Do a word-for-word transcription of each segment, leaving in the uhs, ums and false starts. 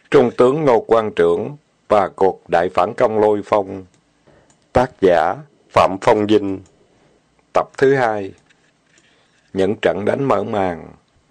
Trung tướng Ngô Quan Trưởng và cuộc đại phản công Lôi Phong. Tác giả Phạm Phong Vinh. Tập thứ hai. Những trận đánh mở màn.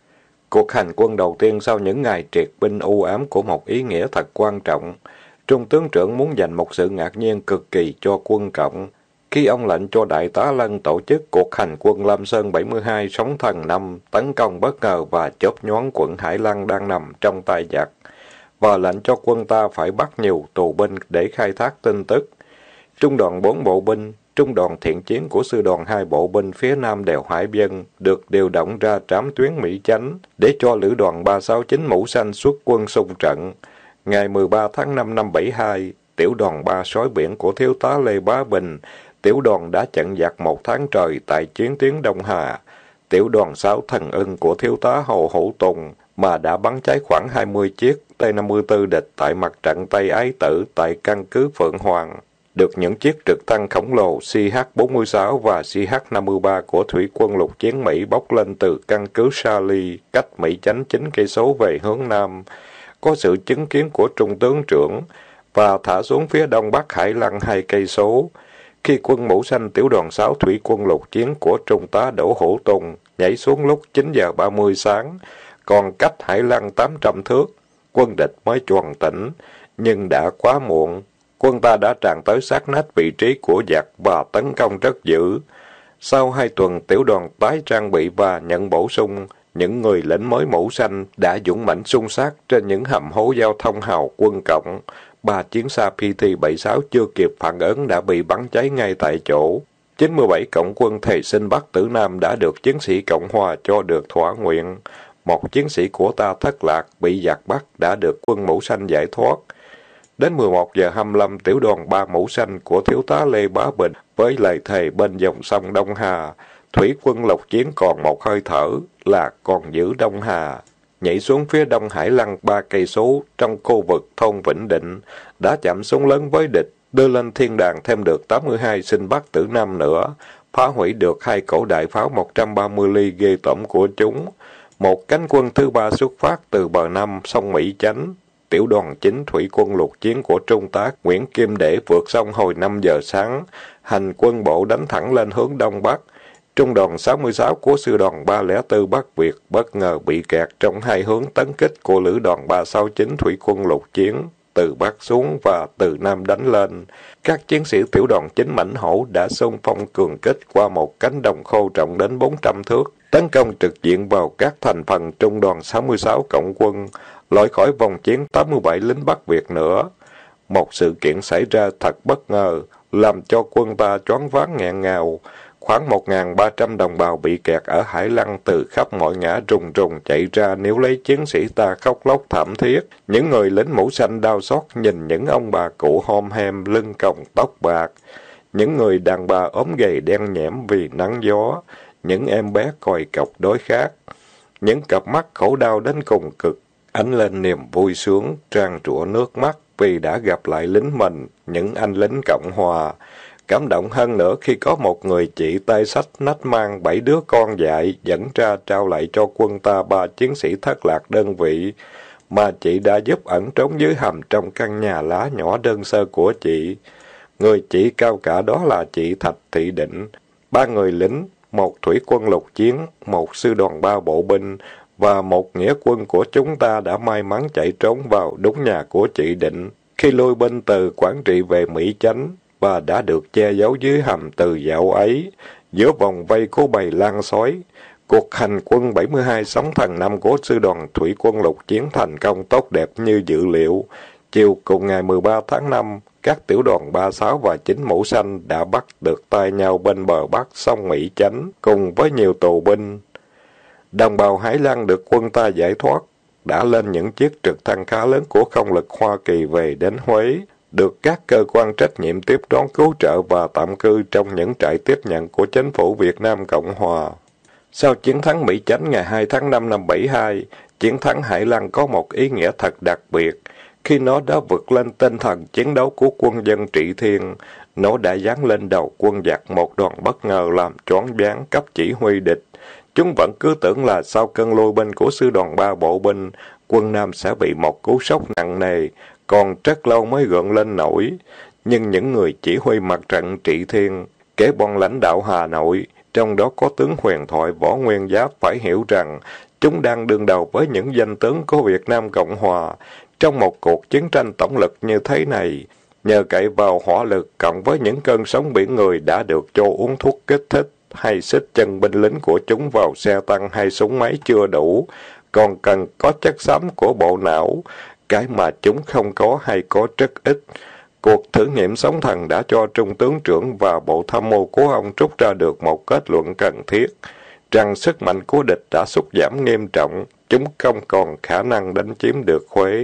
Cuộc hành quân đầu tiên sau những ngày triệt binh u ám của một ý nghĩa thật quan trọng. Trung tướng trưởng muốn dành một sự ngạc nhiên cực kỳ cho quân Cộng khi ông lệnh cho Đại tá Lân tổ chức cuộc hành quân Lam Sơn bảy mươi hai Sóng Thần năm tấn công bất ngờ và chớp nhoáng quận Hải Lăng đang nằm trong tay giặc, và lệnh cho quân ta phải bắt nhiều tù binh để khai thác tin tức. Trung đoàn bốn bộ binh, trung đoàn thiện chiến của sư đoàn hai bộ binh phía nam đèo Hải Vân được điều động ra trám tuyến Mỹ Chánh để cho lữ đoàn ba sáu chín Mũ Xanh xuất quân xung trận. Ngày mười ba tháng năm năm bảy hai, tiểu đoàn ba Sói Biển của thiếu tá Lê Bá Bình, tiểu đoàn đã chặn giặc một tháng trời tại chiến tuyến Đông Hà. Tiểu đoàn sáu Thần Ưng của thiếu tá Hồ Hữu Tùng mà đã bắn cháy khoảng hai mươi chiếc T năm mươi tư địch tại mặt trận Tây Ái Tử tại căn cứ Phượng Hoàng, được những chiếc trực thăng khổng lồ C H bốn mươi sáu và C H năm mươi ba của thủy quân lục chiến Mỹ bốc lên từ căn cứ Charlie, cách Mỹ Chánh chín cây số về hướng nam, có sự chứng kiến của trung tướng trưởng, và thả xuống phía đông bắc Hải Lăng hai cây số. Khi quân Mũ Xanh tiểu đoàn sáu thủy quân lục chiến của trung tá Đỗ Hữu Tùng nhảy xuống lúc chín giờ ba mươi sáng, còn cách Hải Lăng tám trăm thước, quân địch mới choàng tỉnh, nhưng đã quá muộn. Quân ta đã tràn tới sát nách vị trí của giặc và tấn công rất dữ. Sau hai tuần tiểu đoàn tái trang bị và nhận bổ sung, những người lính mới Mũ Xanh đã dũng mãnh xung sát trên những hầm hố giao thông hào quân Cộng. Ba chiến xa P T bảy mươi sáu chưa kịp phản ứng đã bị bắn cháy ngay tại chỗ. chín mươi bảy cộng quân thầy sinh Bắc Tử Nam đã được chiến sĩ Cộng Hòa cho được thỏa nguyện. Một chiến sĩ của ta thất lạc, bị giặc bắt, đã được quân Mũ Xanh giải thoát. Đến mười một giờ hai mươi lăm, tiểu đoàn ba Mũ Xanh của thiếu tá Lê Bá Bình với lời thề bên dòng sông Đông Hà, thủy quân lục chiến còn một hơi thở là còn giữ Đông Hà, nhảy xuống phía đông Hải Lăng ba cây số trong khu vực thôn Vĩnh Định, đã chạm súng lớn với địch, đưa lên thiên đàng thêm được tám mươi hai sinh Bắc Tử Nam nữa, phá hủy được hai cổ đại pháo một trăm ba mươi ly ghê tởm của chúng. Một cánh quân thứ ba xuất phát từ bờ Nam sông Mỹ Chánh. Tiểu đoàn chín thủy quân lục chiến của trung tá Nguyễn Kim Để vượt sông hồi năm giờ sáng, hành quân bộ đánh thẳng lên hướng đông bắc. Trung đoàn sáu mươi sáu của sư đoàn ba không tư Bắc Việt bất ngờ bị kẹt trong hai hướng tấn kích của lữ đoàn ba sáu chín thủy quân lục chiến, từ bắc xuống và từ nam đánh lên. Các chiến sĩ tiểu đoàn chín Mãnh Hổ đã xung phong cường kích qua một cánh đồng khô rộng đến bốn trăm thước, tấn công trực diện vào các thành phần trung đoàn sáu mươi sáu cộng quân, loại khỏi vòng chiến tám mươi bảy lính Bắc Việt nữa. Một sự kiện xảy ra thật bất ngờ, làm cho quân ta choáng váng nghẹn ngào. Khoảng một nghìn ba trăm đồng bào bị kẹt ở Hải Lăng từ khắp mọi ngã rùng rùng chạy ra níu lấy chiến sĩ ta khóc lóc thảm thiết. Những người lính Mũ Xanh đau xót nhìn những ông bà cụ hom hem, lưng còng tóc bạc. Những người đàn bà ốm gầy đen nhẽm vì nắng gió. Những em bé còi cọc đói khát. Những cặp mắt khổ đau đến cùng cực, ánh lên niềm vui sướng, tràn trụa nước mắt vì đã gặp lại lính mình, những anh lính Cộng Hòa. Cảm động hơn nữa khi có một người chị tay xách nách mang bảy đứa con dại dẫn ra trao lại cho quân ta ba chiến sĩ thất lạc đơn vị, mà chị đã giúp ẩn trốn dưới hầm trong căn nhà lá nhỏ đơn sơ của chị. Người chị cao cả đó là chị Thạch Thị Định. Ba người lính, một thủy quân lục chiến, một sư đoàn ba bộ binh và một nghĩa quân của chúng ta đã may mắn chạy trốn vào đúng nhà của chị Định khi lui binh từ Quảng Trị về Mỹ Chánh, và đã được che giấu dưới hầm từ dạo ấy, giữa vòng vây của bầy lan sói. Cuộc hành quân bảy mươi hai Sóng Thần năm của sư đoàn thủy quân lục chiến thành công tốt đẹp như dự liệu. Chiều cùng ngày mười ba tháng năm, các tiểu đoàn ba sáu và chín Mũ Xanh đã bắt được tay nhau bên bờ bắc sông Mỹ Chánh cùng với nhiều tù binh. Đồng bào Hải Lăng được quân ta giải thoát, đã lên những chiếc trực thăng khá lớn của không lực Hoa Kỳ về đến Huế, được các cơ quan trách nhiệm tiếp đón cứu trợ và tạm cư trong những trại tiếp nhận của chính phủ Việt Nam Cộng Hòa. Sau chiến thắng Mỹ Chánh ngày hai tháng năm năm bảy hai, chiến thắng Hải Lăng có một ý nghĩa thật đặc biệt, khi nó đã vượt lên tinh thần chiến đấu của quân dân Trị Thiên. Nó đã giáng lên đầu quân giặc một đòn bất ngờ làm choáng váng cấp chỉ huy địch. Chúng vẫn cứ tưởng là sau cơn lôi binh của sư đoàn ba bộ binh, quân Nam sẽ bị một cú sốc nặng nề, còn rất lâu mới gượng lên nổi. Nhưng những người chỉ huy mặt trận Trị Thiên, kể bọn lãnh đạo Hà Nội, trong đó có tướng huyền thoại Võ Nguyên Giáp phải hiểu rằng chúng đang đương đầu với những danh tướng của Việt Nam Cộng Hòa. Trong một cuộc chiến tranh tổng lực như thế này, nhờ cậy vào hỏa lực cộng với những cơn sóng biển người đã được cho uống thuốc kích thích hay xích chân binh lính của chúng vào xe tăng hay súng máy chưa đủ, còn cần có chất xám của bộ não, cái mà chúng không có hay có rất ít. Cuộc thử nghiệm sóng thần đã cho Trung tướng trưởng và Bộ Tham mưu của ông rút ra được một kết luận cần thiết, rằng sức mạnh của địch đã sút giảm nghiêm trọng, chúng không còn khả năng đánh chiếm được Huế.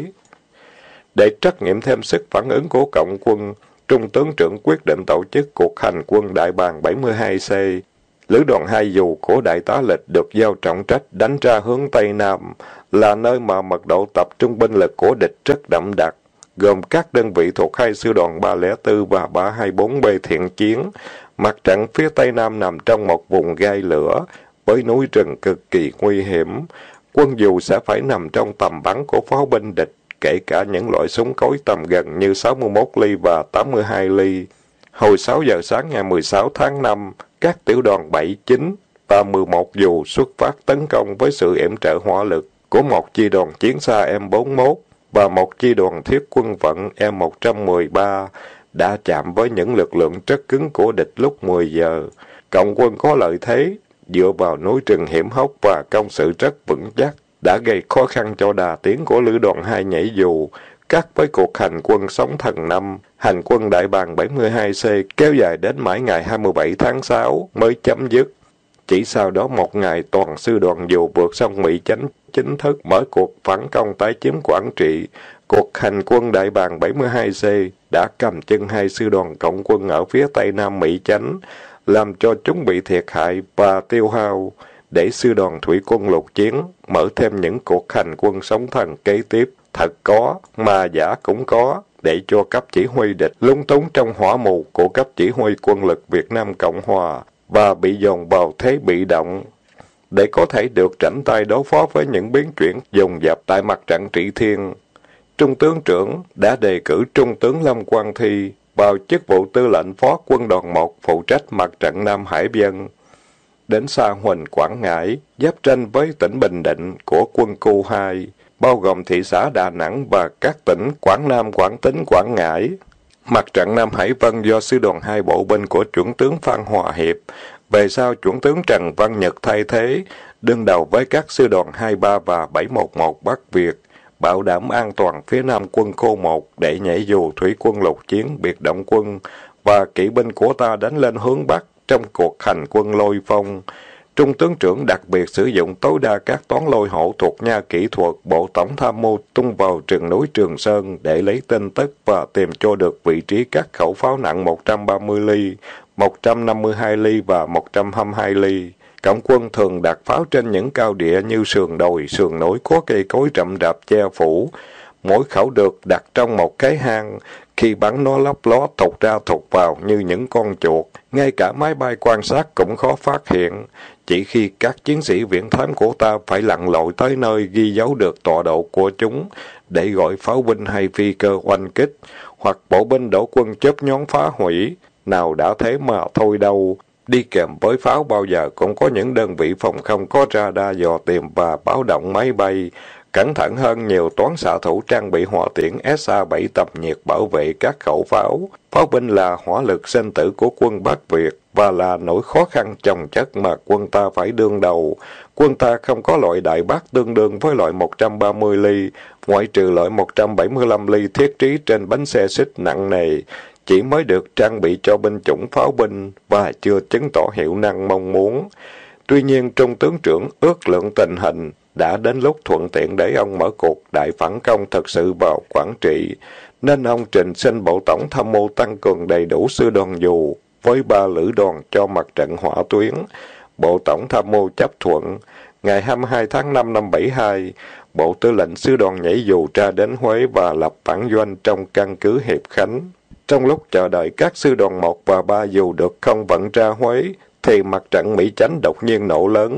Để trắc nghiệm thêm sức phản ứng của Cộng quân, Trung tướng trưởng quyết định tổ chức cuộc hành quân Đại bàng bảy mươi hai C. Lữ đoàn hai dù của Đại tá Lịch được giao trọng trách đánh ra hướng Tây Nam, là nơi mà mật độ tập trung binh lực của địch rất đậm đặc, gồm các đơn vị thuộc hai sư đoàn ba không bốn và ba hai bốn B thiện chiến. Mặt trận phía Tây Nam nằm trong một vùng gai lửa, với núi rừng cực kỳ nguy hiểm. Quân dù sẽ phải nằm trong tầm bắn của pháo binh địch, kể cả những loại súng cối tầm gần như sáu mươi mốt ly và tám mươi hai ly. Hồi sáu giờ sáng ngày mười sáu tháng năm, các tiểu đoàn bảy, chín và mười một dù xuất phát tấn công với sự yểm trợ hỏa lực của một chi đoàn chiến xa M bốn mốt và một chi đoàn thiết quân vận M một trăm mười ba, đã chạm với những lực lượng rất cứng của địch lúc mười giờ. Cộng quân có lợi thế, dựa vào núi rừng hiểm hóc và công sự rất vững chắc, đã gây khó khăn cho đà tiến của lữ đoàn hai nhảy dù. Cắt với cuộc hành quân Sóng Thần năm, hành quân Đại bàng bảy mươi hai C kéo dài đến mãi ngày hai mươi bảy tháng sáu mới chấm dứt. Chỉ sau đó một ngày, toàn sư đoàn dù vượt sông Mỹ Chánh chính thức mở cuộc phản công tái chiếm Quảng Trị. Cuộc hành quân Đại bàng bảy mươi hai C đã cầm chân hai sư đoàn cộng quân ở phía tây nam Mỹ Chánh, làm cho chúng bị thiệt hại và tiêu hao, để sư đoàn thủy quân lục chiến mở thêm những cuộc hành quân Sóng Thần kế tiếp. Thật có, mà giả cũng có, để cho cấp chỉ huy địch lúng túng trong hỏa mù của cấp chỉ huy quân lực Việt Nam Cộng Hòa và bị dồn vào thế bị động. Để có thể được rảnh tay đối phó với những biến chuyển dồn dập tại mặt trận Trị Thiên, Trung tướng trưởng đã đề cử Trung tướng Lâm Quang Thi vào chức vụ tư lệnh phó quân đoàn một phụ trách mặt trận Nam Hải Vân. Đến Sa Huỳnh, Quảng Ngãi, giáp ranh với tỉnh Bình Định của quân khu hai, bao gồm thị xã Đà Nẵng và các tỉnh Quảng Nam, Quảng Tín, Quảng Ngãi. Mặt trận Nam Hải Vân do sư đoàn hai bộ binh của chuẩn tướng Phan Hòa Hiệp, về sau chuẩn tướng Trần Văn Nhật thay thế, đương đầu với các sư đoàn hai ba và bảy một một Bắc Việt, bảo đảm an toàn phía nam quân khu một để nhảy dù thủy quân lục chiến, biệt động quân và kỵ binh của ta đánh lên hướng Bắc trong cuộc hành quân Lôi Phong. Trung tướng trưởng đặc biệt sử dụng tối đa các toán lôi hổ thuộc nha kỹ thuật Bộ Tổng tham mưu tung vào rừng núi Trường Sơn để lấy tin tức và tìm cho được vị trí các khẩu pháo nặng một trăm ba mươi ly, một trăm năm mươi hai ly và một trăm hai mươi hai ly. Cộng quân thường đặt pháo trên những cao địa như sườn đồi, sườn núi có cây cối rậm rạp che phủ. Mỗi khẩu được đặt trong một cái hang, khi bắn nó lấp ló thụt ra thụt vào như những con chuột, ngay cả máy bay quan sát cũng khó phát hiện. Chỉ khi các chiến sĩ viễn thám của ta phải lặn lội tới nơi ghi dấu được tọa độ của chúng, để gọi pháo binh hay phi cơ oanh kích, hoặc bộ binh đổ quân chớp nhón phá hủy. Nào đã thế mà thôi đâu. Đi kèm với pháo bao giờ cũng có những đơn vị phòng không có radar dò tìm và báo động máy bay. Cẩn thận hơn nhiều, toán xạ thủ trang bị hỏa tiễn S A bảy tập nhiệt bảo vệ các khẩu pháo. Pháo binh là hỏa lực sinh tử của quân Bắc Việt và là nỗi khó khăn chồng chất mà quân ta phải đương đầu. Quân ta không có loại đại bác tương đương với loại một trăm ba mươi ly, ngoại trừ loại một trăm bảy mươi lăm ly thiết trí trên bánh xe xích nặng nề, chỉ mới được trang bị cho binh chủng pháo binh và chưa chứng tỏ hiệu năng mong muốn. Tuy nhiên, Trung tướng trưởng ước lượng tình hình, đã đến lúc thuận tiện để ông mở cuộc đại phản công thực sự vào Quảng Trị, nên ông trình xin Bộ Tổng tham mưu tăng cường đầy đủ sư đoàn dù với ba lữ đoàn cho mặt trận hỏa tuyến. Bộ Tổng tham mưu chấp thuận. Ngày hai mươi hai tháng năm năm bảy hai, Bộ Tư lệnh sư đoàn nhảy dù ra đến Huế và lập bản doanh trong căn cứ Hiệp Khánh. Trong lúc chờ đợi các sư đoàn một và ba dù được không vận ra Huế, thì mặt trận Mỹ Chánh đột nhiên nổ lớn.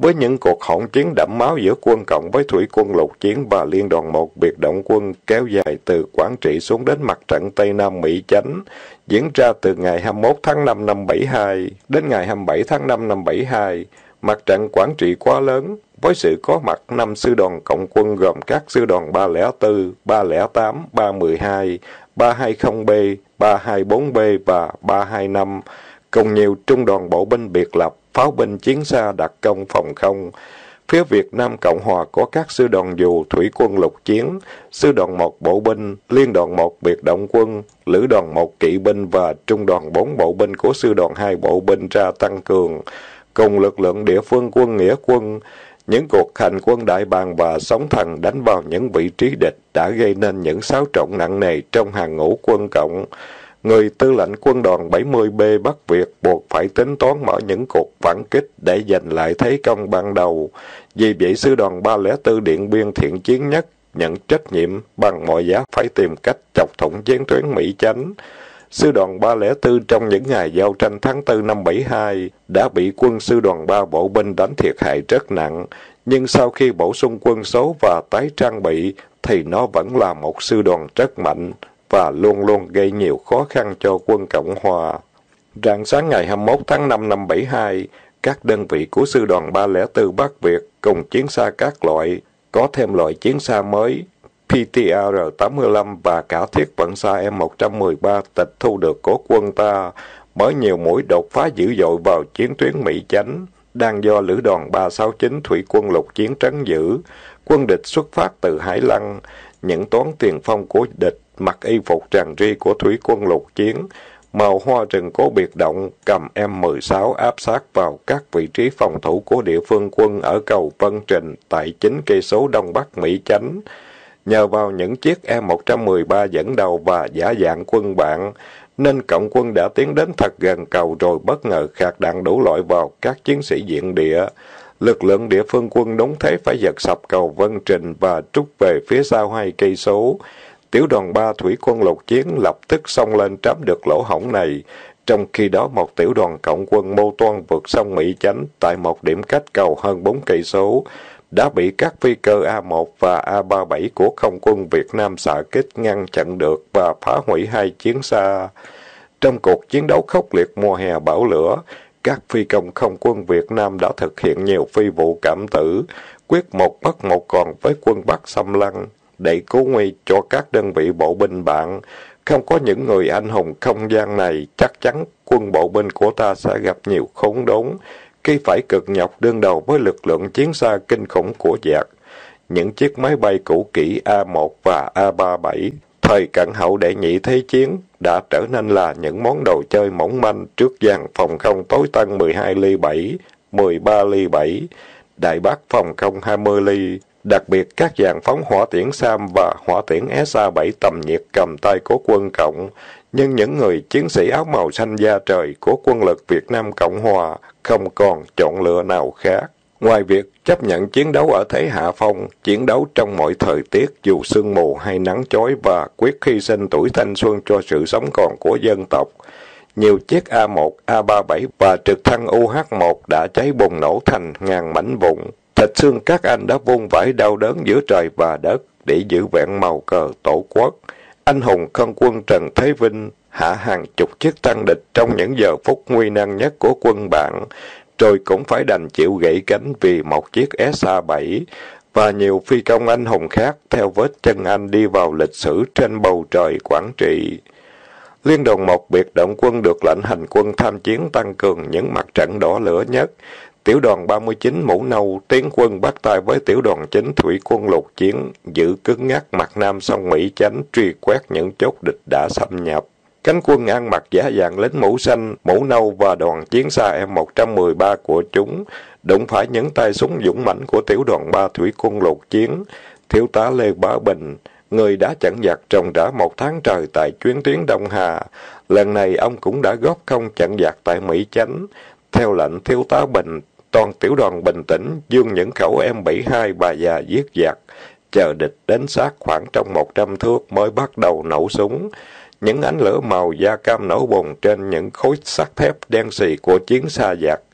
Với những cuộc hỗn chiến đẫm máu giữa quân Cộng với thủy quân lục chiến và liên đoàn một biệt động quân kéo dài từ Quảng Trị xuống đến mặt trận Tây Nam Mỹ Chánh, diễn ra từ ngày hai mươi mốt tháng năm năm bảy hai đến ngày hai mươi bảy tháng năm năm bảy hai. Mặt trận Quảng Trị quá lớn, với sự có mặt năm sư đoàn cộng quân gồm các sư đoàn ba không bốn, ba không tám, ba một hai, ba hai không B, ba hai bốn B và ba hai năm, cùng nhiều trung đoàn bộ binh biệt lập, pháo binh chiến xa đặc công phòng không. Phía Việt Nam Cộng Hòa có các sư đoàn dù thủy quân lục chiến, sư đoàn một bộ binh, liên đoàn một biệt động quân, lữ đoàn một kỵ binh và trung đoàn bốn bộ binh của sư đoàn hai bộ binh ra tăng cường, cùng lực lượng địa phương quân nghĩa quân. Những cuộc hành quân đại bàng và sóng thần đánh vào những vị trí địch đã gây nên những xáo trộn nặng nề trong hàng ngũ quân Cộng. Người tư lệnh quân đoàn bảy mươi B Bắc Việt buộc phải tính toán mở những cuộc phản kích để giành lại thế công ban đầu. Vì vậy, sư đoàn ba không bốn Điện Biên thiện chiến nhất nhận trách nhiệm bằng mọi giá phải tìm cách chọc thủng chiến tuyến Mỹ Chánh. Sư đoàn ba không bốn trong những ngày giao tranh tháng tư năm bảy hai đã bị quân sư đoàn ba bộ binh đánh thiệt hại rất nặng, nhưng sau khi bổ sung quân số và tái trang bị thì nó vẫn là một sư đoàn rất mạnh và luôn luôn gây nhiều khó khăn cho quân Cộng Hòa. Rạng sáng ngày hai mươi mốt tháng năm năm bảy hai, các đơn vị của sư đoàn ba không bốn Bắc Việt cùng chiến xa các loại, có thêm loại chiến xa mới P T R tám mươi lăm và cả thiết vận xa M một một ba tịch thu được của quân ta, mở nhiều mũi đột phá dữ dội vào chiến tuyến Mỹ Chánh, đang do lữ đoàn ba sáu chín thủy quân lục chiến trấn giữ. Quân địch xuất phát từ Hải Lăng, những toán tiền phong của địch mặc y phục tràn ri của thủy quân lục chiến, màu hoa rừng cố biệt động, cầm M mười sáu áp sát vào các vị trí phòng thủ của địa phương quân ở cầu Vân Trình tại chín cây số đông bắc Mỹ Chánh. Nhờ vào những chiếc M một một ba dẫn đầu và giả dạng quân bạn, nên cộng quân đã tiến đến thật gần cầu rồi bất ngờ khạc đạn đủ loại vào các chiến sĩ diện địa. Lực lượng địa phương quân đúng thế phải giật sập cầu Vân Trình và trút về phía sau hai cây số. Tiểu đoàn ba thủy quân lục chiến lập tức xông lên trám được lỗ hổng này, trong khi đó một tiểu đoàn cộng quân mô toan vượt sông Mỹ Chánh tại một điểm cách cầu hơn bốn cây số đã bị các phi cơ A một và A ba mươi bảy của không quân Việt Nam xạ kích ngăn chặn được và phá hủy hai chiến xa. Trong cuộc chiến đấu khốc liệt mùa hè bão lửa, các phi công không quân Việt Nam đã thực hiện nhiều phi vụ cảm tử, quyết một mất một còn với quân Bắc xâm lăng, để cứu nguy cho các đơn vị bộ binh bạn. Không có những người anh hùng không gian này, chắc chắn quân bộ binh của ta sẽ gặp nhiều khốn đốn, khi phải cực nhọc đương đầu với lực lượng chiến xa kinh khủng của giặc. Những chiếc máy bay cũ kỹ A một và A ba mươi bảy, thời cận hậu đệ nhị thế chiến, đã trở nên là những món đồ chơi mỏng manh trước dàn phòng không tối tân mười hai ly bảy, mười ba ly bảy, Đại Bác phòng không hai mươi ly. Đặc biệt các dàn phóng hỏa tiễn Sam và hỏa tiễn S A bảy tầm nhiệt cầm tay của quân Cộng, nhưng những người chiến sĩ áo màu xanh da trời của quân lực Việt Nam Cộng Hòa không còn chọn lựa nào khác. Ngoài việc chấp nhận chiến đấu ở thế hạ phong, chiến đấu trong mọi thời tiết dù sương mù hay nắng chói và quyết hy sinh tuổi thanh xuân cho sự sống còn của dân tộc, nhiều chiếc A một, A ba mươi bảy và trực thăng U H một đã cháy bùng nổ thành ngàn mảnh vụn. Thịt xương các anh đã vung vãi đau đớn giữa trời và đất để giữ vẹn màu cờ tổ quốc. Anh hùng không quân Trần Thế Vinh hạ hàng chục chiếc tăng địch trong những giờ phút nguy nan nhất của quân bạn, rồi cũng phải đành chịu gãy cánh vì một chiếc S A bảy, và nhiều phi công anh hùng khác theo vết chân anh đi vào lịch sử trên bầu trời Quảng Trị. Liên đoàn một biệt động quân được lệnh hành quân tham chiến tăng cường những mặt trận đỏ lửa nhất. Tiểu đoàn ba mươi chín Mũ Nâu tiến quân bắt tay với tiểu đoàn chín thủy quân lục chiến, giữ cứng ngắc mặt nam sông Mỹ Chánh truy quét những chốt địch đã xâm nhập. Cánh quân ăn mặc giả dạng lính mũ xanh, mũ nâu và đoàn chiến xa M một một ba của chúng đụng phải những tay súng dũng mãnh của tiểu đoàn ba thủy quân lục chiến. Thiếu tá Lê Bá Bình, người đã chặn giặc trồng rã một tháng trời tại chuyến tuyến Đông Hà, lần này ông cũng đã góp công chặn giặc tại Mỹ Chánh. Theo lệnh thiếu tá Bình, toàn tiểu đoàn bình tĩnh dương những khẩu M bảy mươi hai bà già giết giặc, chờ địch đến sát khoảng trong một trăm thước mới bắt đầu nổ súng. Những ánh lửa màu da cam nổ bùng trên những khối sắt thép đen xì của chiến xa giặc.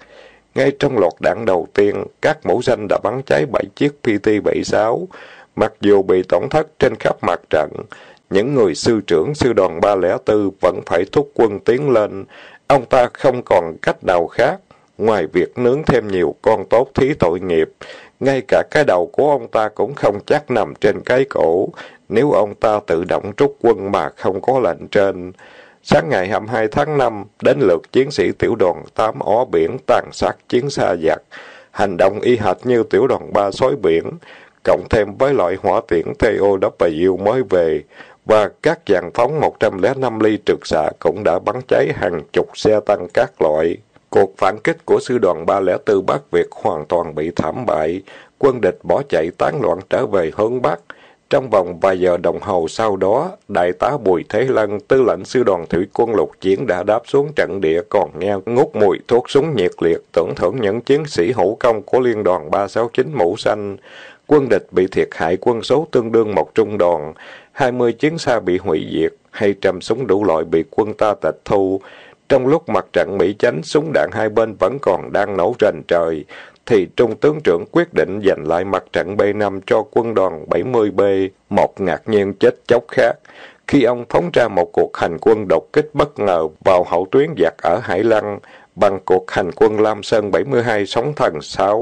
Ngay trong loạt đạn đầu tiên, các mũ xanh đã bắn cháy bảy chiếc P T bảy mươi sáu. Mặc dù bị tổn thất trên khắp mặt trận, những người sư trưởng sư đoàn ba không bốn vẫn phải thúc quân tiến lên. Ông ta không còn cách nào khác, ngoài việc nướng thêm nhiều con tốt thí tội nghiệp. Ngay cả cái đầu của ông ta cũng không chắc nằm trên cái cổ, nếu ông ta tự động rút quân mà không có lệnh trên. Sáng ngày hai mươi hai tháng năm, đến lượt chiến sĩ tiểu đoàn tám ó biển tàn sát chiến xa giặc. Hành động y hệt như tiểu đoàn ba sói biển, cộng thêm với loại hỏa tiễn T O W mới về, và các dàn phóng một trăm lẻ năm ly trực xạ cũng đã bắn cháy hàng chục xe tăng các loại. Cuộc phản kích của sư đoàn ba không bốn Bắc Việt hoàn toàn bị thảm bại, quân địch bỏ chạy tán loạn trở về hướng Bắc. Trong vòng vài giờ đồng hồ sau đó, đại tá Bùi Thế Lân, tư lệnh sư đoàn thủy quân lục chiến đã đáp xuống trận địa, còn nghe ngút mùi thuốc súng nhiệt liệt, tưởng thưởng những chiến sĩ hữu công của liên đoàn ba sáu chín mũ xanh. Quân địch bị thiệt hại quân số tương đương một trung đoàn, hai mươi chiến xa bị hủy diệt, hai trăm súng đủ loại bị quân ta tịch thu. Trong lúc mặt trận Mỹ chánh, súng đạn hai bên vẫn còn đang nổ rền trời, thì Trung tướng trưởng quyết định giành lại mặt trận B năm cho quân đoàn bảy mươi B, một ngạc nhiên chết chóc khác, khi ông phóng ra một cuộc hành quân đột kích bất ngờ vào hậu tuyến giặc ở Hải Lăng, bằng cuộc hành quân Lam Sơn bảy mươi hai Sóng Thần sáu.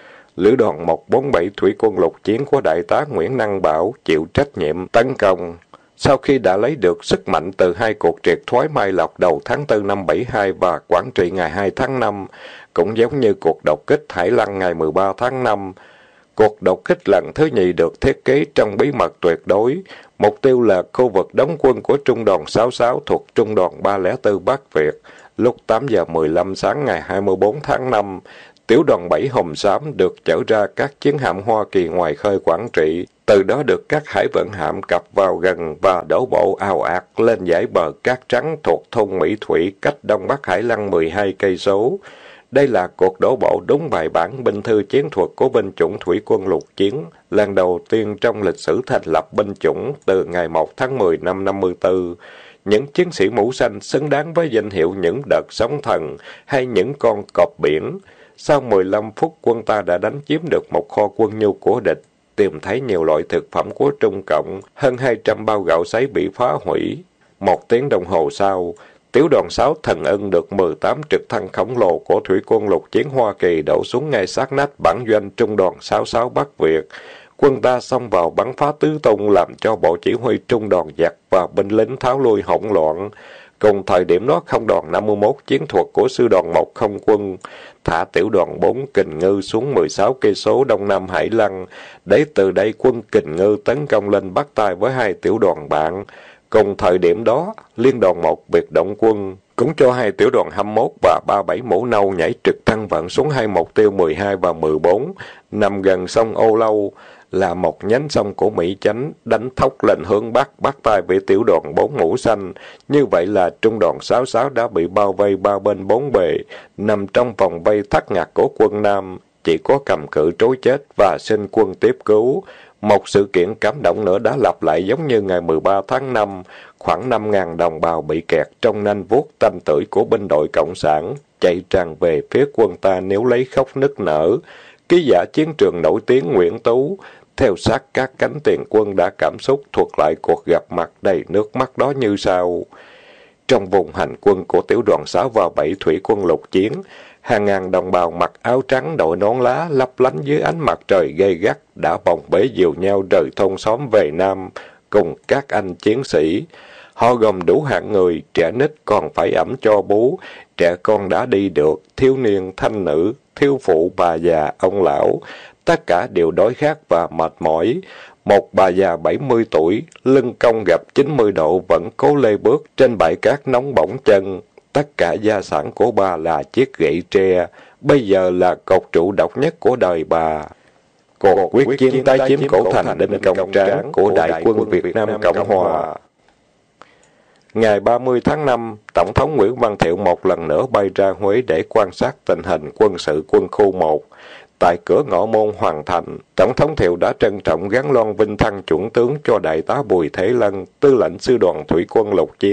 Lữ đoàn một bốn bảy thủy quân lục chiến của đại tá Nguyễn Năng Bảo chịu trách nhiệm tấn công. Sau khi đã lấy được sức mạnh từ hai cuộc triệt thoái Mai Lộc đầu tháng tư năm bảy mươi hai và Quảng Trị ngày hai tháng năm, cũng giống như cuộc đột kích Hải Lăng ngày mười ba tháng năm, cuộc đột kích lần thứ nhì được thiết kế trong bí mật tuyệt đối. Mục tiêu là khu vực đóng quân của trung đoàn sáu mươi sáu thuộc trung đoàn ba không bốn Bắc Việt. Lúc tám giờ mười lăm sáng ngày hai mươi bốn tháng năm, tiểu đoàn bảy Hồng Xám được chở ra các chiến hạm Hoa Kỳ ngoài khơi Quảng Trị. Từ đó được các hải vận hạm cập vào gần và đổ bộ ào ạt lên dải bờ cát trắng thuộc thôn Mỹ Thủy, cách đông bắc Hải Lăng mười hai cây số. Đây là cuộc đổ bộ đúng bài bản binh thư chiến thuật của binh chủng thủy quân lục chiến, lần đầu tiên trong lịch sử thành lập binh chủng từ ngày một tháng mười năm năm mươi tư. Những chiến sĩ mũ xanh xứng đáng với danh hiệu những đợt sóng thần hay những con cọp biển. Sau mười lăm phút, quân ta đã đánh chiếm được một kho quân nhu của địch, tìm thấy nhiều loại thực phẩm của Trung Cộng, hơn hai trăm bao gạo sấy bị phá hủy. Một tiếng đồng hồ sau, tiểu đoàn sáu Thần Ân được mười tám trực thăng khổng lồ của thủy quân lục chiến Hoa Kỳ đổ xuống ngay sát nách bản doanh trung đoàn sáu mươi sáu Bắc Việt. Quân ta xông vào bắn phá tứ tung, làm cho bộ chỉ huy trung đoàn giặc và binh lính tháo lui hỗn loạn. Cùng thời điểm đó, không đoàn năm mươi mốt chiến thuật của sư đoàn một không quân thả tiểu đoàn bốn Kình Ngư xuống mười sáu cây số đông nam Hải Lăng, để từ đây quân Kình Ngư tấn công lên bắt tay với hai tiểu đoàn bạn. Cùng thời điểm đó, liên đoàn một biệt động quân cũng cho hai tiểu đoàn hai mươi mốt và ba mươi bảy mũ nâu nhảy trực thăng vận xuống hai mục tiêu mười hai và mười bốn, nằm gần sông Âu Lâu, là một nhánh sông của Mỹ Chánh, đánh thốc lên hướng Bắc, bắt tay với tiểu đoàn bốn mũ xanh. Như vậy là trung đoàn sáu mươi sáu đã bị bao vây ba bên bốn bề, nằm trong vòng vây thắt ngặt của quân Nam, chỉ có cầm cự trối chết và xin quân tiếp cứu. Một sự kiện cảm động nữa đã lặp lại giống như ngày mười ba tháng năm, khoảng năm nghìn đồng bào bị kẹt trong nanh vuốt tanh tưởi của binh đội Cộng sản, chạy tràn về phía quân ta nếu lấy khóc nức nở. Ký giả chiến trường nổi tiếng Nguyễn Tú, theo sát các cánh tiền quân đã cảm xúc thuật lại cuộc gặp mặt đầy nước mắt đó như sau. Trong vùng hành quân của tiểu đoàn sáu và bảy thủy quân lục chiến, hàng ngàn đồng bào mặc áo trắng đội nón lá lấp lánh dưới ánh mặt trời gay gắt đã bồng bế dìu nhau rời thôn xóm về Nam cùng các anh chiến sĩ. Họ gồm đủ hạng người, trẻ nít còn phải ẵm cho bú, trẻ con đã đi được, thiếu niên, thanh nữ, thiếu phụ, bà già, ông lão. Tất cả đều đói khát và mệt mỏi. Một bà già bảy mươi tuổi, lưng cong gập chín mươi độ vẫn cố lê bước trên bãi cát nóng bỏng chân. Tất cả gia sản của bà là chiếc gậy tre, bây giờ là cột trụ độc nhất của đời bà. Cuộc quyết chiến tái chiếm cổ thành Đinh Công Tráng của Đại quân Việt Nam Cộng Hòa. Ngày ba mươi tháng năm, Tổng thống Nguyễn Văn Thiệu một lần nữa bay ra Huế để quan sát tình hình quân sự quân khu một. Tại cửa ngõ môn Hoàng Thành, Tổng thống Thiệu đã trân trọng gắn loan vinh thăng chuẩn tướng cho đại tá Bùi Thế Lân, tư lệnh sư đoàn thủy quân lục chiến,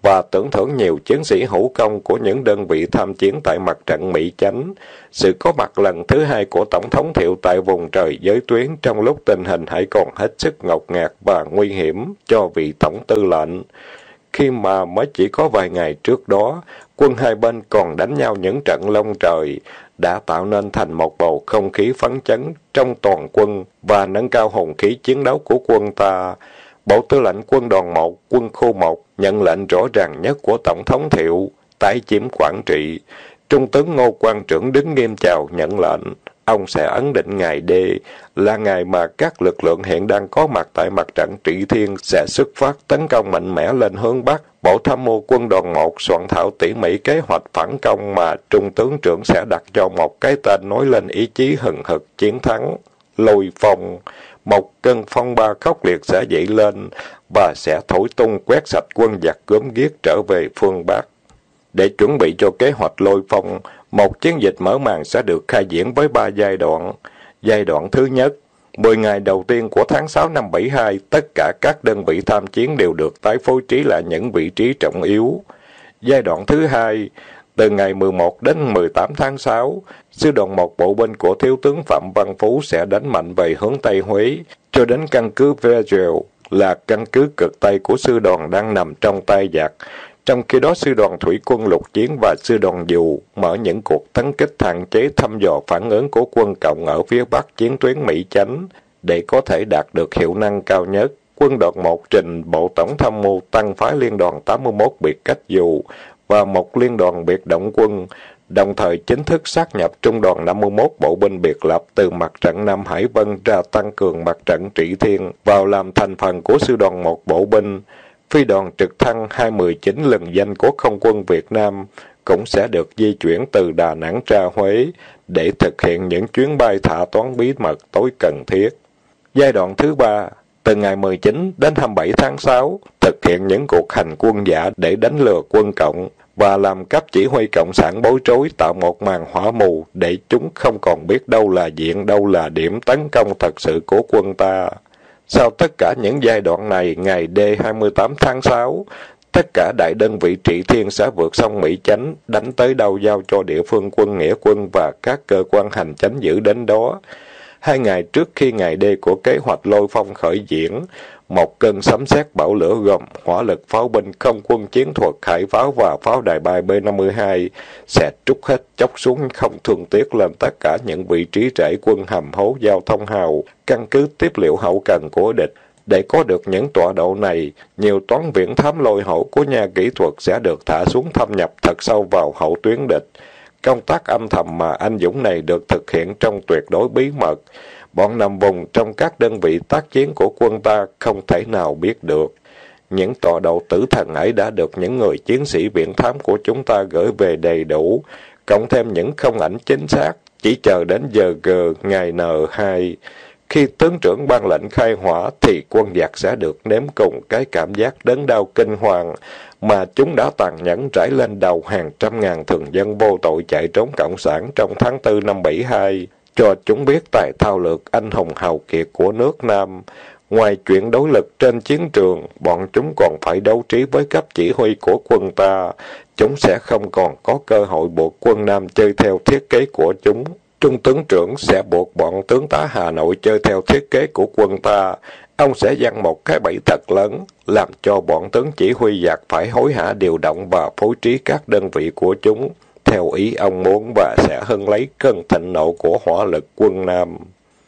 và tưởng thưởng nhiều chiến sĩ hữu công của những đơn vị tham chiến tại mặt trận Mỹ Chánh. Sự có mặt lần thứ hai của Tổng thống Thiệu tại vùng trời giới tuyến trong lúc tình hình hãy còn hết sức ngột ngạt và nguy hiểm cho vị tổng tư lệnh. Khi mà mới chỉ có vài ngày trước đó, quân hai bên còn đánh nhau những trận lông trời, đã tạo nên thành một bầu không khí phấn chấn trong toàn quân và nâng cao hùng khí chiến đấu của quân ta. Bộ Tư lệnh Quân đoàn một, Quân khu một nhận lệnh rõ ràng nhất của Tổng thống Thiệu, tái chiếm Quảng Trị. Trung tướng Ngô Quang Trưởng đứng nghiêm chào nhận lệnh. Ông sẽ ấn định ngày D là ngày mà các lực lượng hiện đang có mặt tại mặt trận Trị Thiên sẽ xuất phát tấn công mạnh mẽ lên hướng Bắc. Bộ Tham mưu Quân đoàn một soạn thảo tỉ mỉ kế hoạch phản công mà Trung tướng Trưởng sẽ đặt cho một cái tên nói lên ý chí hừng hực chiến thắng. Lôi phong. Một cơn phong ba khốc liệt sẽ dậy lên và sẽ thổi tung quét sạch quân giặc gớm ghiếc trở về phương Bắc. Để chuẩn bị cho kế hoạch lôi phong, một chiến dịch mở màn sẽ được khai diễn với ba giai đoạn. Giai đoạn thứ nhất, mười ngày đầu tiên của tháng sáu năm bảy hai, tất cả các đơn vị tham chiến đều được tái phối trí lại những vị trí trọng yếu. Giai đoạn thứ hai, từ ngày mười một đến mười tám tháng sáu, sư đoàn một bộ binh của Thiếu tướng Phạm Văn Phú sẽ đánh mạnh về hướng Tây Huế, cho đến căn cứ Vergel là căn cứ cực Tây của sư đoàn đang nằm trong tay giặc. Trong khi đó, sư đoàn thủy quân lục chiến và sư đoàn dù mở những cuộc tấn kích hạn chế thăm dò phản ứng của quân Cộng ở phía Bắc chiến tuyến Mỹ Chánh. Để có thể đạt được hiệu năng cao nhất, quân đoàn một trình Bộ Tổng tham mưu tăng phái liên đoàn tám mươi mốt biệt cách dù và một liên đoàn biệt động quân, đồng thời chính thức sát nhập trung đoàn năm mươi mốt bộ binh biệt lập từ mặt trận Nam Hải Vân ra tăng cường mặt trận Trị Thiên vào làm thành phần của sư đoàn một bộ binh. Phi đoàn trực thăng hai một chín lừng danh của không quân Việt Nam cũng sẽ được di chuyển từ Đà Nẵng ra Huế để thực hiện những chuyến bay thả toán bí mật tối cần thiết. Giai đoạn thứ ba, từ ngày mười chín đến hai mươi bảy tháng sáu, thực hiện những cuộc hành quân giả để đánh lừa quân Cộng và làm cấp chỉ huy Cộng sản bối rối, tạo một màn hỏa mù để chúng không còn biết đâu là diện, đâu là điểm tấn công thật sự của quân ta. Sau tất cả những giai đoạn này, ngày D hai mươi tám tháng sáu, tất cả đại đơn vị Trị Thiên sẽ vượt sông Mỹ Chánh, đánh tới đâu giao cho địa phương quân nghĩa quân và các cơ quan hành chánh giữ đến đó. Hai ngày trước khi ngày D của kế hoạch lôi phong khởi diễn, một cơn sấm sét bão lửa gồm hỏa lực pháo binh, không quân chiến thuật, hải pháo và pháo đài bay B năm mươi hai sẽ trút hết chốc xuống không thương tiếc lên tất cả những vị trí trại quân hầm hố giao thông hào, căn cứ tiếp liệu hậu cần của địch. Để có được những tọa độ này, nhiều toán viễn thám lôi hổ của nhà kỹ thuật sẽ được thả xuống thâm nhập thật sâu vào hậu tuyến địch. Công tác âm thầm mà anh dũng này được thực hiện trong tuyệt đối bí mật. Bọn nằm vùng trong các đơn vị tác chiến của quân ta không thể nào biết được. Những tọa độ tử thần ấy đã được những người chiến sĩ viễn thám của chúng ta gửi về đầy đủ, cộng thêm những không ảnh chính xác, chỉ chờ đến giờ G ngày N hai. Khi tướng trưởng ban lệnh khai hỏa thì quân giặc sẽ được nếm cùng cái cảm giác đớn đau kinh hoàng mà chúng đã tàn nhẫn trải lên đầu hàng trăm ngàn thường dân vô tội chạy trốn Cộng sản trong tháng tư năm bảy hai, cho chúng biết tài thao lược anh hùng hào kiệt của nước Nam. Ngoài chuyện đối lực trên chiến trường, bọn chúng còn phải đấu trí với cấp chỉ huy của quân ta. Chúng sẽ không còn có cơ hội buộc quân Nam chơi theo thiết kế của chúng. Trung tướng trưởng sẽ buộc bọn tướng tá Hà Nội chơi theo thiết kế của quân ta. Ông sẽ giăng một cái bẫy thật lớn, làm cho bọn tướng chỉ huy giặc phải hối hả điều động và phối trí các đơn vị của chúng theo ý ông muốn và sẽ hưng lấy cơn thịnh nộ của hỏa lực quân Nam.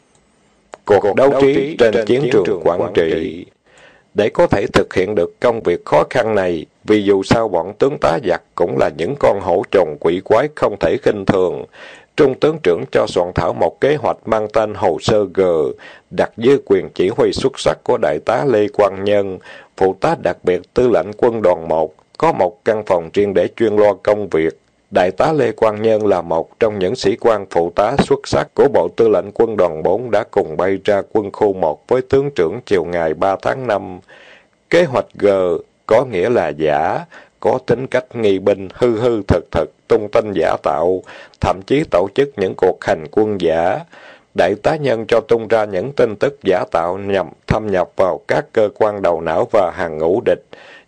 Cuộc, Cuộc đấu trí trên, trên chiến, chiến trường, trường Quảng Trị. Trị Để có thể thực hiện được công việc khó khăn này, vì dù sao bọn tướng tá giặc cũng là những con hổ trồn quỷ quái không thể khinh thường, Trung tướng trưởng cho soạn thảo một kế hoạch mang tên Hồ sơ G, đặt dưới quyền chỉ huy xuất sắc của Đại tá Lê Quang Nhân, phụ tá đặc biệt tư lệnh quân đoàn một, có một căn phòng riêng để chuyên lo công việc. Đại tá Lê Quang Nhân là một trong những sĩ quan phụ tá xuất sắc của Bộ Tư lệnh Quân đoàn bốn đã cùng bay ra quân khu một với tướng trưởng chiều ngày ba tháng năm. Kế hoạch G có nghĩa là giả, có tính cách nghi binh, hư hư thực thực, tung tin giả tạo, thậm chí tổ chức những cuộc hành quân giả. Đại tá Nhân cho tung ra những tin tức giả tạo nhằm thâm nhập vào các cơ quan đầu não và hàng ngũ địch.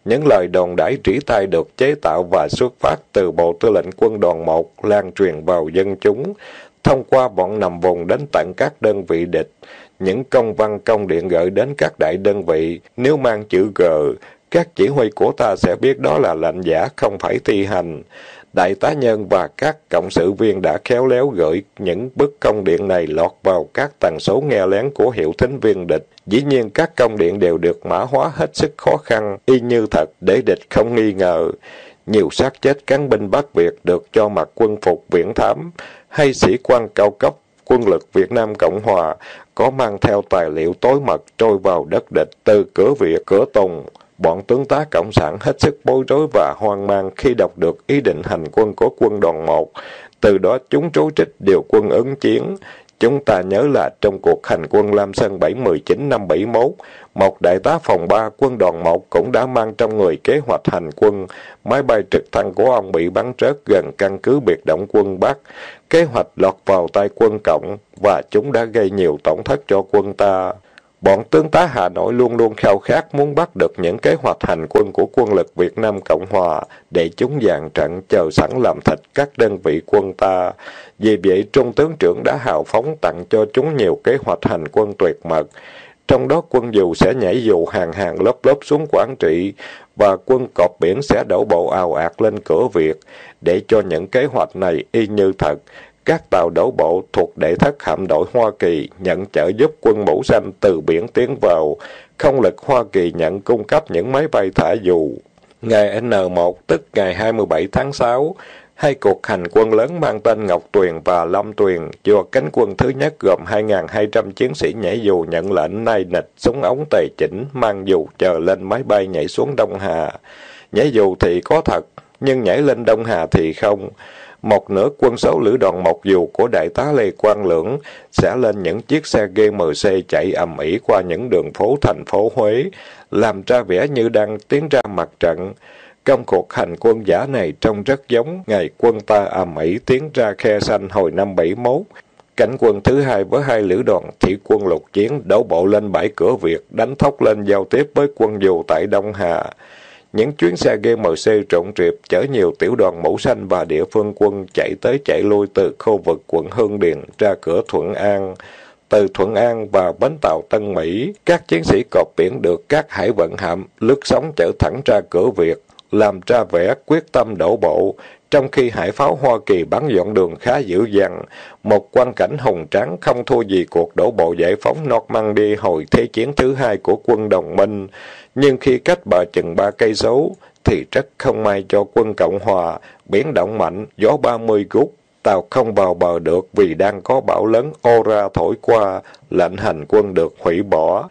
Những lời đồn đãi trĩ tai được chế tạo và xuất phát từ Bộ Tư lệnh Quân đoàn một lan truyền vào dân chúng, thông qua bọn nằm vùng đến tận các đơn vị địch. Những công văn công điện gửi đến các đại đơn vị, nếu mang chữ G, các chỉ huy của ta sẽ biết đó là lệnh giả, không phải thi hành. Đại tá Nhân và các cộng sự viên đã khéo léo gửi những bức công điện này lọt vào các tần số nghe lén của hiệu thính viên địch. Dĩ nhiên các công điện đều được mã hóa hết sức khó khăn, y như thật, để địch không nghi ngờ. Nhiều xác chết cán binh Bắc Việt được cho mặc quân phục viễn thám, hay sĩ quan cao cấp quân lực Việt Nam Cộng Hòa có mang theo tài liệu tối mật trôi vào đất địch từ cửa Việt, cửa Tùng. Bọn tướng tá Cộng sản hết sức bối rối và hoang mang khi đọc được ý định hành quân của quân đoàn một. Từ đó chúng trối trích điều quân ứng chiến. Chúng ta nhớ là trong cuộc hành quân Lam Sơn bảy mười chín năm bảy mốt, một đại tá phòng ba quân đoàn một cũng đã mang trong người kế hoạch hành quân. Máy bay trực thăng của ông bị bắn rớt gần căn cứ biệt động quân Bắc. Kế hoạch lọt vào tay quân Cộng và chúng đã gây nhiều tổn thất cho quân ta. Bọn tướng tá Hà Nội luôn luôn khao khát muốn bắt được những kế hoạch hành quân của quân lực Việt Nam Cộng Hòa để chúng dàn trận chờ sẵn làm thịt các đơn vị quân ta. Vì vậy, Trung tướng trưởng đã hào phóng tặng cho chúng nhiều kế hoạch hành quân tuyệt mật. Trong đó quân dù sẽ nhảy dù hàng hàng lớp lớp xuống Quảng Trị và quân cọp biển sẽ đổ bộ ào ạt lên cửa Việt. Để cho những kế hoạch này y như thật, các tàu đổ bộ thuộc đệ thất hạm đội Hoa Kỳ nhận trợ giúp quân mũ xanh từ biển tiến vào. Không lực Hoa Kỳ nhận cung cấp những máy bay thả dù. Ngày N một, tức ngày hai mươi bảy tháng sáu, hai cuộc hành quân lớn mang tên Ngọc Tuyền và Lâm Tuyền do cánh quân thứ nhất gồm hai nghìn hai trăm chiến sĩ nhảy dù nhận lệnh nai nịch, súng ống tề chỉnh, mang dù chờ lên máy bay nhảy xuống Đông Hà. Nhảy dù thì có thật, nhưng nhảy lên Đông Hà thì không. Một nửa quân số lữ đoàn một dù của đại tá Lê Quang Lưỡng sẽ lên những chiếc xe G M C chạy ầm ĩ qua những đường phố thành phố Huế, làm ra vẻ như đang tiến ra mặt trận. Công cuộc hành quân giả này trông rất giống ngày quân ta ầm ĩ tiến ra Khe Sanh hồi năm bảy mốt. Cảnh quân thứ hai với hai lữ đoàn thủy quân lục chiến đổ bộ lên bãi cửa Việt, đánh thốc lên giao tiếp với quân dù tại Đông Hà. Những chuyến xe G M C trộn trịp chở nhiều tiểu đoàn mũ xanh và địa phương quân chạy tới chạy lui từ khu vực quận Hương Điền ra cửa Thuận An. Từ Thuận An và bến tàu Tân Mỹ, các chiến sĩ cọp biển được các hải vận hạm lướt sóng chở thẳng ra cửa Việt, làm ra vẻ quyết tâm đổ bộ, trong khi hải pháo Hoa Kỳ bắn dọn đường khá dữ dằn, một quang cảnh hùng tráng không thua gì cuộc đổ bộ giải phóng Normandy hồi Thế chiến thứ hai của quân đồng minh. Nhưng khi cách bờ chừng ba cây số, thì rất không may cho quân Cộng Hòa, biển động mạnh, gió ba mươi gút, tàu không vào bờ được vì đang có bão lớn Ora thổi qua, lệnh hành quân được hủy bỏ.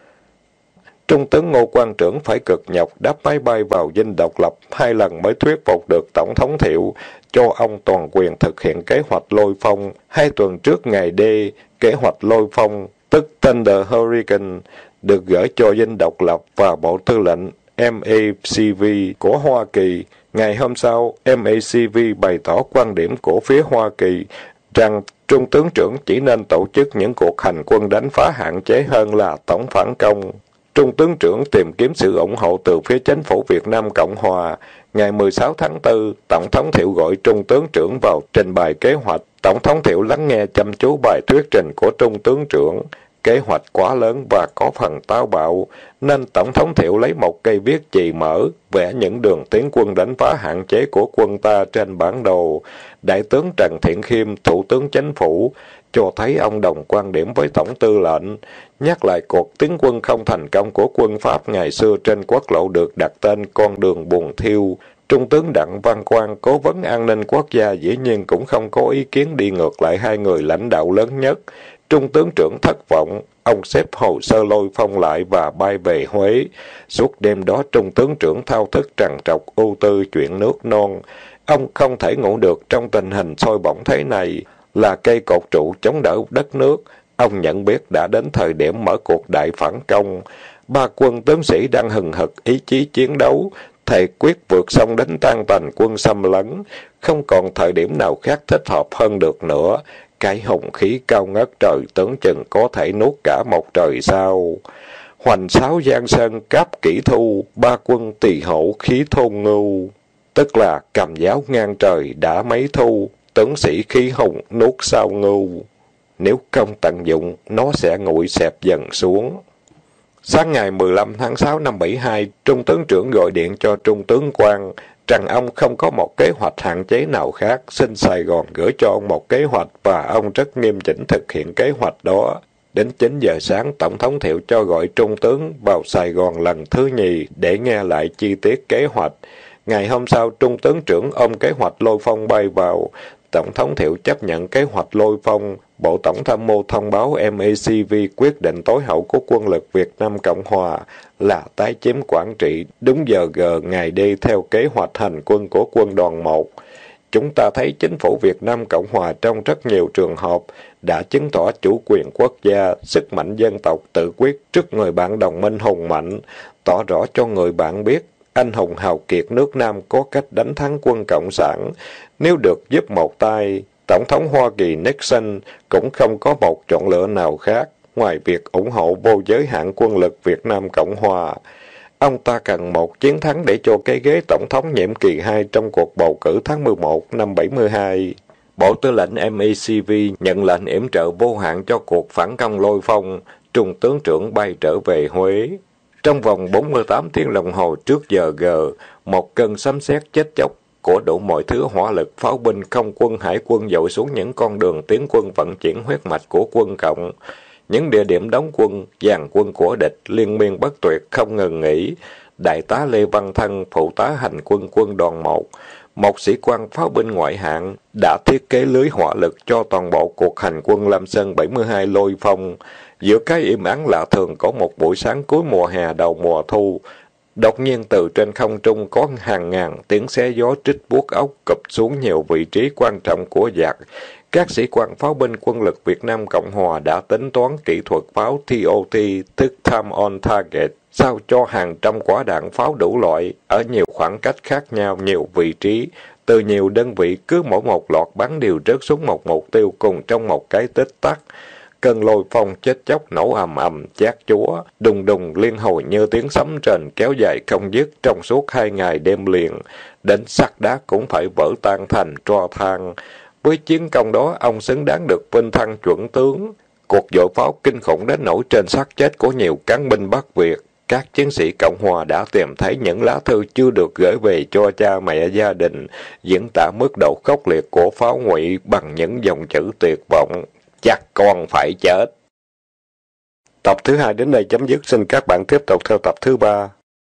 Trung tướng Ngô Quang Trưởng phải cực nhọc đáp máy bay vào dinh độc lập hai lần mới thuyết phục được Tổng thống Thiệu cho ông toàn quyền thực hiện kế hoạch Lôi Phong. Hai tuần trước ngày D, kế hoạch Lôi Phong, tức Thunder Hurricane, được gửi cho dinh độc lập và Bộ Tư lệnh M A C V của Hoa Kỳ. Ngày hôm sau, M A C V bày tỏ quan điểm của phía Hoa Kỳ rằng Trung tướng trưởng chỉ nên tổ chức những cuộc hành quân đánh phá hạn chế hơn là tổng phản công. Trung tướng trưởng tìm kiếm sự ủng hộ từ phía chính phủ Việt Nam Cộng Hòa. Ngày mười sáu tháng tư, Tổng thống Thiệu gọi Trung tướng trưởng vào trình bày kế hoạch. Tổng thống Thiệu lắng nghe chăm chú bài thuyết trình của Trung tướng trưởng. Kế hoạch quá lớn và có phần táo bạo, nên Tổng thống Thiệu lấy một cây viết chì mở, vẽ những đường tiến quân đánh phá hạn chế của quân ta trên bản đồ. Đại tướng Trần Thiện Khiêm, Thủ tướng Chính phủ, cho thấy ông đồng quan điểm với Tổng tư lệnh, nhắc lại cuộc tiến quân không thành công của quân Pháp ngày xưa trên quốc lộ được đặt tên con đường Buồn Thiêu. Trung tướng Đặng Văn Quang, cố vấn an ninh quốc gia, dĩ nhiên cũng không có ý kiến đi ngược lại hai người lãnh đạo lớn nhất. Trung tướng trưởng thất vọng, ông xếp hồ sơ Lôi Phong lại và bay về Huế. Suốt đêm đó Trung tướng trưởng thao thức trằn trọc ưu tư chuyện nước non. Ông không thể ngủ được trong tình hình sôi bỏng thế này, là cây cột trụ chống đỡ đất nước. Ông nhận biết đã đến thời điểm mở cuộc đại phản công. Ba quân tướng sĩ đang hừng hực ý chí chiến đấu, thề quyết vượt sông đánh tan tành quân xâm lấn. Không còn thời điểm nào khác thích hợp hơn được nữa. Cái hùng khí cao ngất trời tưởng chừng có thể nuốt cả một trời sao. Hoành sáo giang sơn cáp kỷ thu, ba quân tỳ hổ khí thôn ngưu. Tức là cầm giáo ngang trời đã mấy thu, tướng sĩ khí hùng nuốt sao ngưu. Nếu không tận dụng, nó sẽ nguội xẹp dần xuống. Sáng ngày mười lăm tháng sáu năm bảy hai, Trung tướng trưởng gọi điện cho Trung tướng Quang rằng ông không có một kế hoạch hạn chế nào khác, xin Sài Gòn gửi cho ông một kế hoạch và ông rất nghiêm chỉnh thực hiện kế hoạch đó. Đến chín giờ sáng, Tổng thống Thiệu cho gọi Trung tướng vào Sài Gòn lần thứ nhì để nghe lại chi tiết kế hoạch. Ngày hôm sau, Trung tướng trưởng ôm kế hoạch Lôi Phong bay vào. Tổng thống Thiệu chấp nhận kế hoạch Lôi Phong. Bộ Tổng tham mưu thông báo em a xê vê quyết định tối hậu của quân lực Việt Nam Cộng Hòa là tái chiếm Quảng Trị đúng giờ G ngày đi theo kế hoạch hành quân của quân đoàn một. Chúng ta thấy chính phủ Việt Nam Cộng Hòa trong rất nhiều trường hợp đã chứng tỏ chủ quyền quốc gia, sức mạnh dân tộc tự quyết trước người bạn đồng minh hùng mạnh, tỏ rõ cho người bạn biết anh hùng hào kiệt nước Nam có cách đánh thắng quân Cộng sản. Nếu được giúp một tay, Tổng thống Hoa Kỳ Nixon cũng không có một chọn lựa nào khác ngoài việc ủng hộ vô giới hạn quân lực Việt Nam Cộng Hòa. Ông ta cần một chiến thắng để cho cái ghế tổng thống nhiệm kỳ hai trong cuộc bầu cử tháng mười một năm bảy mươi hai. Bộ Tư lệnh em a xê vê nhận lệnh yểm trợ vô hạn cho cuộc phản công Lôi Phong. Trung tướng trưởng bay trở về Huế. Trong vòng bốn mươi tám tiếng đồng hồ trước giờ G, một cơn sấm sét chết chóc của đủ mọi thứ hỏa lực, pháo binh, không quân, hải quân dội xuống những con đường tiến quân vận chuyển huyết mạch của quân Cộng. Những địa điểm đóng quân, dàn quân của địch liên miên bất tuyệt không ngừng nghỉ. Đại tá Lê Văn Thân, phụ tá hành quân quân đoàn một, một sĩ quan pháo binh ngoại hạng, đã thiết kế lưới hỏa lực cho toàn bộ cuộc hành quân Lam Sơn bảy mươi hai Lôi Phong. Giữa cái im ắng lạ thường của một buổi sáng cuối mùa hè đầu mùa thu, đột nhiên từ trên không trung có hàng ngàn tiếng xé gió trích buốt óc cụp xuống nhiều vị trí quan trọng của giặc. Các sĩ quan pháo binh quân lực Việt Nam Cộng Hòa đã tính toán kỹ thuật pháo tê o tê, tức Time on Target, sao cho hàng trăm quả đạn pháo đủ loại, ở nhiều khoảng cách khác nhau, nhiều vị trí, từ nhiều đơn vị, cứ mỗi một lọt bắn đều rớt xuống một mục tiêu cùng trong một cái tích tắc. Cơn Lôi Phong chết chóc nổ ầm ầm, chát chúa, đùng đùng liên hồi như tiếng sấm rền kéo dài không dứt trong suốt hai ngày đêm liền, đến sắt đá cũng phải vỡ tan thành tro than. Với chiến công đó, ông xứng đáng được vinh thăng chuẩn tướng. Cuộc dội pháo kinh khủng đến nỗi trên xác chết của nhiều cán binh Bắc Việt. Các chiến sĩ Cộng Hòa đã tìm thấy những lá thư chưa được gửi về cho cha mẹ gia đình, diễn tả mức độ khốc liệt của pháo ngụy bằng những dòng chữ tuyệt vọng: chắc con phải chết. Tập thứ hai đến đây chấm dứt, xin các bạn tiếp tục theo tập thứ ba.